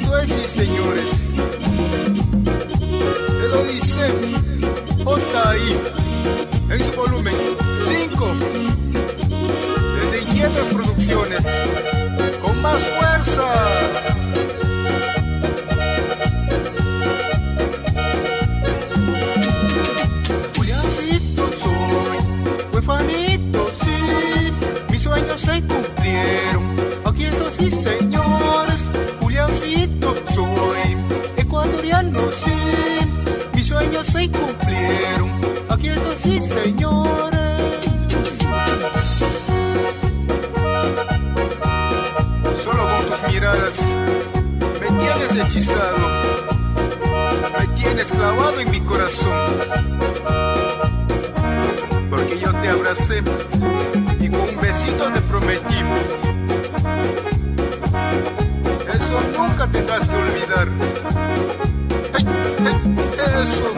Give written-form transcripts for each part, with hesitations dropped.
Esto es, sí, señores, te lo dice J.I. en su volumen 5, desde Inquietas Producciones, con más fuerza. Juliancito soy, huefanito, sí, mis sueños se cumplieron, aquí estoy, sí, señores. Juliancito soy, ecuatoriano, sí, mis sueños se cumplieron, aquí estoy, sí, señores. Solo con tus miradas me tienes hechizado, me tienes clavado en mi corazón, porque yo te abracé y con un besito te prometí, eso nunca tendrás que olvidar. ¡Ay, ay, eso!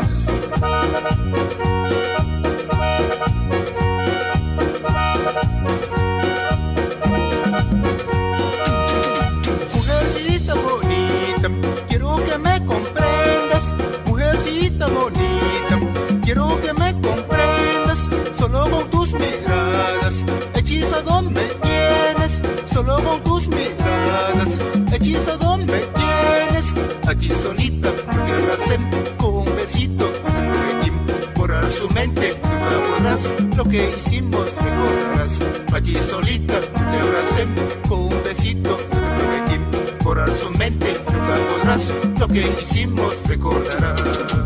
Mujercita bonita, quiero que me comprendas. Mujercita bonita, quiero que me comprendas. Solo con tus miradas, hechizado me tienes. Solo con tus miradas, hechizado me tienes. Aquí solita, porque abracé con un besito te prometí. Borrar su mente, nunca podrás. Lo que hicimos recordarás. Aquí solita, te abracé con un besito te prometí. Borrar su mente, nunca podrás. Lo que hicimos recordarás.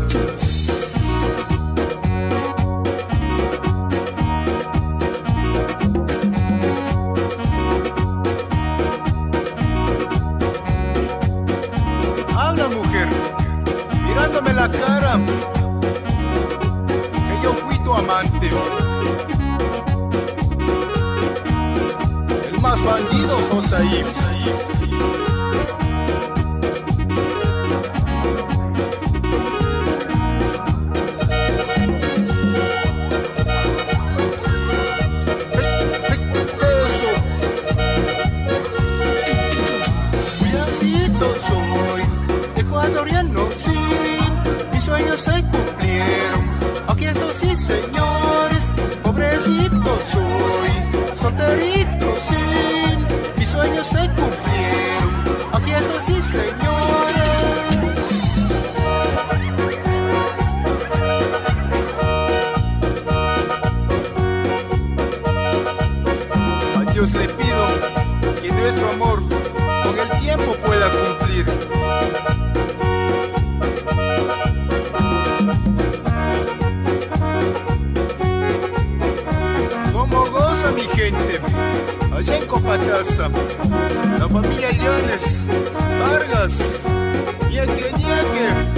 Habla, mujer, mirándome la cara, que yo fui tu amante, el más bandido J.I. Ecuatoriano, sí, mis sueños se cumplieron, aquí estoy, sí, señores. Pobrecito soy, solterito, sí, mis sueños se cumplieron, aquí estoy, sí, señores. A Dios le pido que nuestro amor con el tiempo pueda cumplir. Como goza mi gente, allá en Copataza, la familia Llanes, Vargas, Ñeque, Ñeque.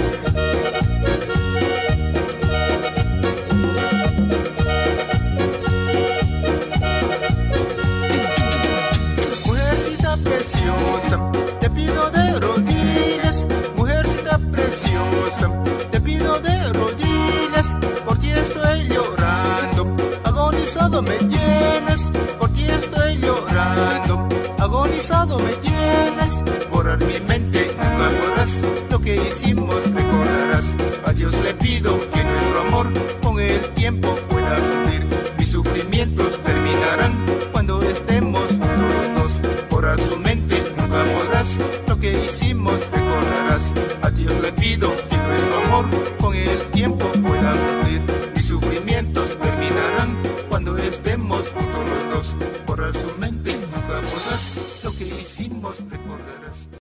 Mujercita preciosa, te pido de rodillas. Mujercita preciosa, te pido de rodillas. Por ti estoy llorando, agonizado me tienes. Por ti estoy llorando, agonizado me tienes. Borrar mi mente, nunca podrás. Lo que hicimos recordarás. A Dios le pido que nuestro amor con el tiempo pueda